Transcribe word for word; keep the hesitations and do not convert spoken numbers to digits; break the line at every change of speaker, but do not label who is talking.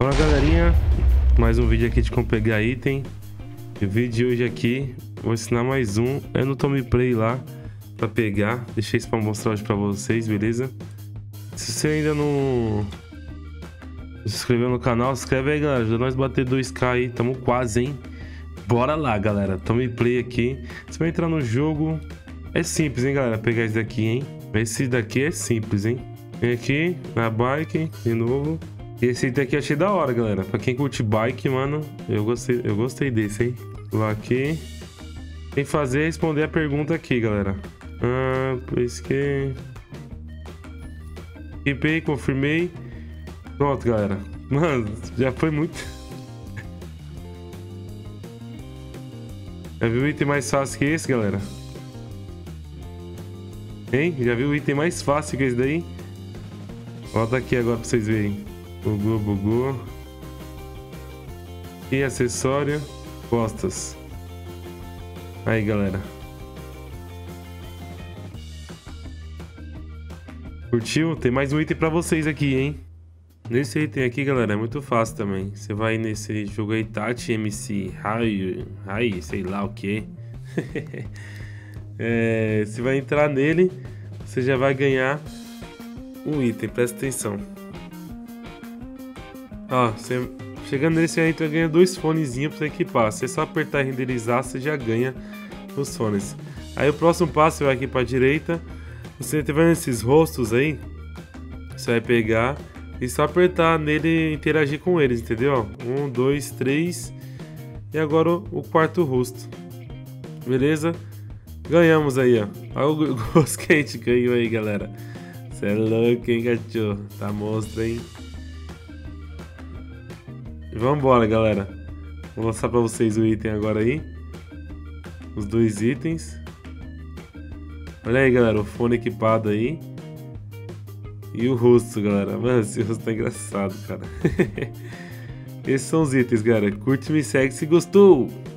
Fala galerinha, mais um vídeo aqui de como pegar item. O vídeo de hoje aqui, vou ensinar mais um, é no Tome Play lá, pra pegar. Deixei isso pra mostrar hoje pra vocês, beleza? Se você ainda não se inscreveu no canal, se inscreve aí galera, ajuda nós a bater dois K aí, tamo quase, hein? Bora lá galera, Tome Play aqui. Você vai entrar no jogo, é simples hein galera, pegar esse daqui hein. Esse daqui é simples hein. Vem aqui na bike, de novo. Esse item aqui achei da hora, galera. Pra quem curte bike, mano, eu gostei, eu gostei desse, hein? Vou lá aqui. Tem que fazer é responder a pergunta aqui, galera. Ah, por isso que... Equipei, confirmei. Pronto, galera. Mano, já foi muito... Já viu o item mais fácil que esse, galera? Hein? Já viu o item mais fácil que esse daí? Volta aqui agora pra vocês verem. Bugou, bugou. E acessório, costas. Aí, galera. Curtiu? Tem mais um item pra vocês aqui, hein? Nesse item aqui, galera, é muito fácil também. Você vai nesse jogo aí, Tati M C Rai, Rai, sei lá o que. É, você vai entrar nele, você já vai ganhar um item, presta atenção. Ó, você chegando nesse aí, você ganha dois fonezinhos pra você equipar. Você só apertar e renderizar, você já ganha os fones. Aí o próximo passo, você vai aqui pra direita. Você tá vendo esses rostos aí? Você vai pegar e só apertar nele e interagir com eles, entendeu? Um, dois, três. E agora o quarto rosto. Beleza? Ganhamos aí, ó. Olha o Ghost que a gente ganhou aí, galera. Você é louco, hein, cachorro? Tá monstro, hein? Vambora, galera. Vou mostrar pra vocês o item agora aí. Os dois itens. Olha aí, galera, o fone equipado aí. E o rosto, galera. Mano, esse rosto tá engraçado, cara. Esses são os itens, galera. Curte e me segue se gostou.